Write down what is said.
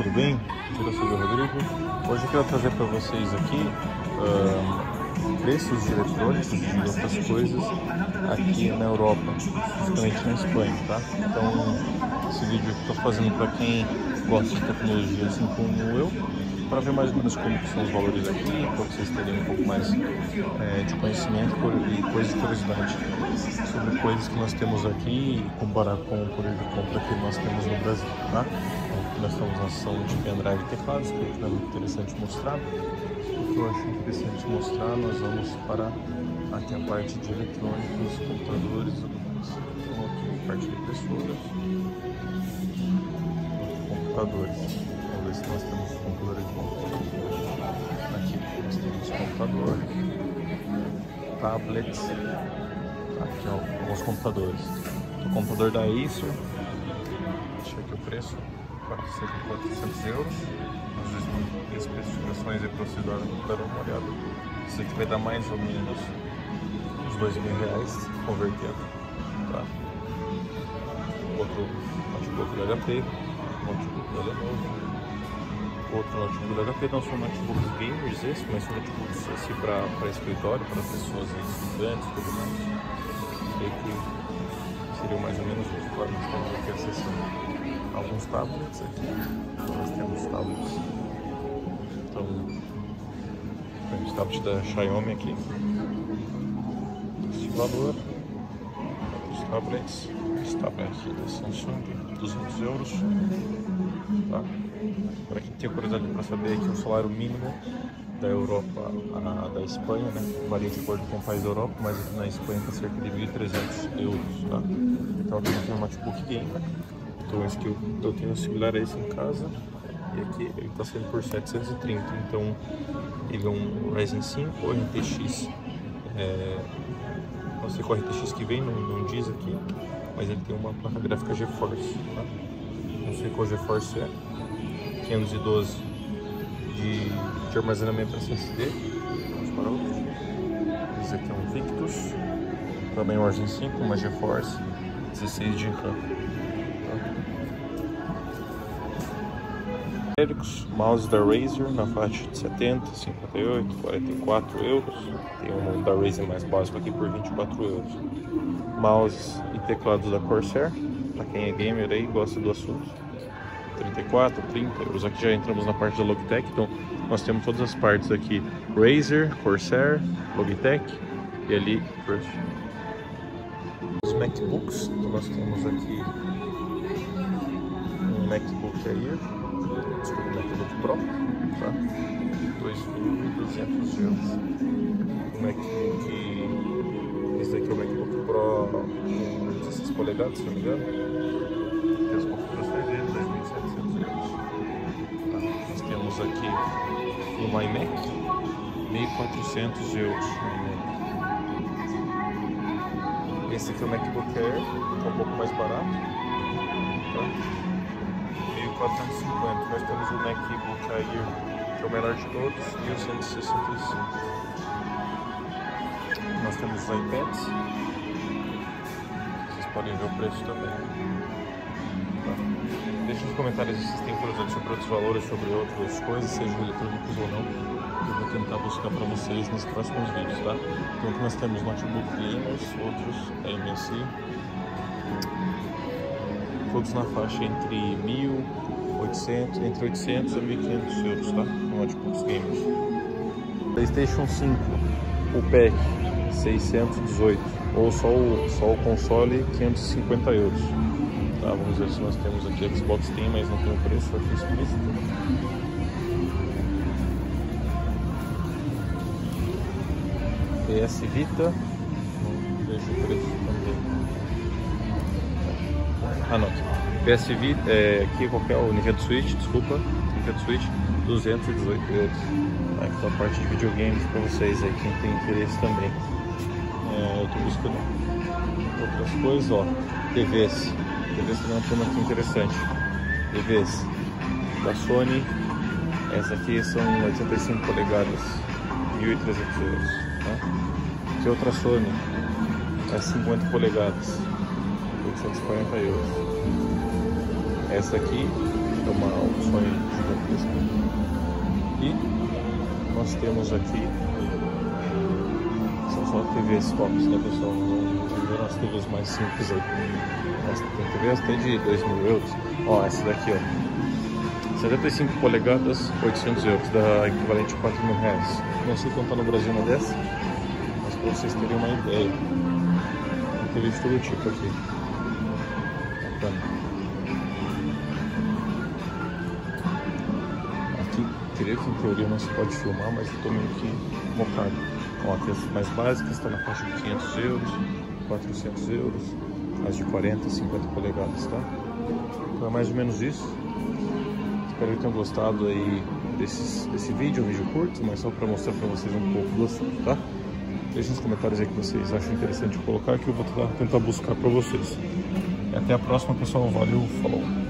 Tudo bem? Eu sou o Rodrigo. Hoje eu quero trazer para vocês aqui preços de eletrônicos e de outras coisas aqui na Europa, especificamente na Espanha, tá? Então, esse vídeo eu estou fazendo para quem gosta de tecnologia assim como eu, para ver mais ou menos como são os valores aqui, para vocês terem um pouco mais de conhecimento e coisas de curiosidade sobre coisas que nós temos aqui e comparar com o poder de compra que nós temos no Brasil, tá? Então, nós estamos na seção de pendrive e teclados, que é muito interessante mostrar. O que eu acho interessante mostrar, nós vamos para aqui a parte de eletrônicos, computadores e tudo mais. Então aqui, parte de impressoras, computadores. Vamos ver se nós temos computadores bons. Aqui nós temos computadores, tablets, aqui ó, alguns computadores. O computador da Acer, deixa aqui o preço, 400 euros. As especificações aí para vocês darem uma olhada. Isso aqui vai dar mais ou menos uns R$2.000 convertendo, tá? Outro notebook da HP, notebook da Lenovo, outro notebook da HP. Não são notebooks gamers esses, mas são notebooks assim para escritório, para pessoas estudantes e tudo mais. Sei que seriam mais ou menos isso. Claro, nós temos aqui acessando alguns tablets aqui. Então, nós temos tablets. Então, temos tablet da Xiaomi aqui. Esse valor. Os tablets. Esse tablet aqui da Samsung, 200 euros. Tá? Para quem tem curiosidade para saber aqui o salário mínimo da Europa, da Espanha, né? Varia de acordo com o país da Europa, mas aqui na Espanha está cerca de 1.300 euros. Tá? Então aqui eu tenho um notebook gamer. Então esse que eu tenho similar a esse em casa, e aqui ele está saindo por 730, então ele é um Ryzen 5 RTX, não sei qual RTX que vem, não diz aqui, mas ele tem uma placa gráfica GeForce, tá? Não sei qual GeForce é, 512 de armazenamento SSD. Vamos para outro. Esse aqui é um Victus, também um Ryzen 5, uma GeForce, 16 de RAM. Mouse da Razer na faixa de 70, 58, 44 euros. Tem um da Razer mais básico aqui por 24 euros. Mouse e teclados da Corsair, para quem é gamer aí gosta do assunto, 34, 30 euros. Aqui já entramos na parte da Logitech, então nós temos todas as partes aqui: Razer, Corsair, Logitech e ali os MacBooks. Então nós temos aqui um MacBook Air, desculpa, o MacBook Pro, tá? 2.200 euros. O MacBook, esse daqui é o MacBook Pro com 16 polegadas, se não me engano. Tem as configurações dele, 2.700 euros. Tá? Nós temos aqui um iMac, 1.400 euros. Esse aqui é o MacBook Air, que é um pouco mais barato, tá? 450. Nós temos o MacBook Air, que é o menor de todos, 1165. Nós temos os iPads, vocês podem ver o preço também. Tá? Deixe nos comentários se vocês têm curiosidade sobre outros valores, sobre outras coisas, sejam eletrônicos ou não. Eu vou tentar buscar para vocês nos próximos vídeos, tá? Então aqui nós temos notebook gamers, outros MSI, todos na faixa entre 1.800, entre 800 a 1.500 euros, tá? Notebooks gamers. PlayStation 5, o pack 618, ou só o console 550 euros. Tá? Vamos ver se nós temos aqui. Xbox tem, mas não tem o preço aqui explícito. PS Vita, não vejo o preço também. Ah, não. PS Vita, aqui qualquer o Nintendo Switch, desculpa, Nintendo Switch, 218 euros. Aqui tá a parte de videogames para vocês aí, quem tem interesse também. Eu tô buscando outras coisas, ó. TVs também é um tema aqui interessante. TVs da Sony, essa aqui são 85 polegadas, 1.300 euros. Tá? Aqui outra Sony, é 50 polegadas, 840 euros. Essa aqui é uma Sony nós temos aqui, são só TVs tops, né, pessoal? Vamos ver as TVs mais simples aí. Tem TVs até de 2.000 euros. Ó, essa daqui, ó, 75 polegadas, 800 euros, dá equivalente a 4.000 reais. Não sei quanto tá no Brasil uma dessa, mas para vocês terem uma ideia. Tem TV de todo tipo aqui. Bacana. Aqui, creio que em teoria não se pode filmar, mas eu tô meio que mocado. Ó, aqui as mais básicas estão na faixa de 500 euros, 400 euros, as de 40, 50 polegadas, tá? Então é mais ou menos isso. Espero que tenham gostado aí desse vídeo, um vídeo curto, mas só para mostrar para vocês um pouco do assunto, tá? Deixem nos comentários aí que vocês acham interessante colocar, que eu vou tentar buscar para vocês. E até a próxima, pessoal. Valeu, falou!